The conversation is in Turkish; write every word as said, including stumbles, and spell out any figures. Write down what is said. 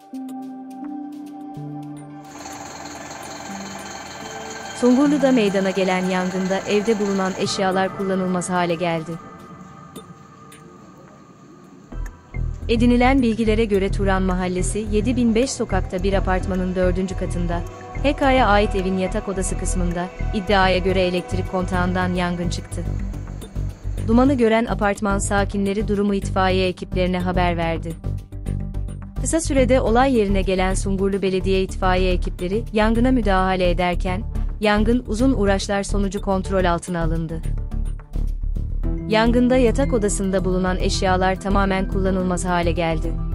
Sungurlu'da meydana gelen yangında evde bulunan eşyalar kullanılmaz hale geldi. Edinilen bilgilere göre Turan Mahallesi yedi bin beş sokakta bir apartmanın dördüncü katında, H K'ya ait evin yatak odası kısmında, iddiaya göre elektrik kontağından yangın çıktı. Dumanı gören apartman sakinleri durumu itfaiye ekiplerine haber verdi. Kısa sürede olay yerine gelen Sungurlu Belediye itfaiye ekipleri yangına müdahale ederken, yangın uzun uğraşlar sonucu kontrol altına alındı. Yangında yatak odasında bulunan eşyalar tamamen kullanılmaz hale geldi.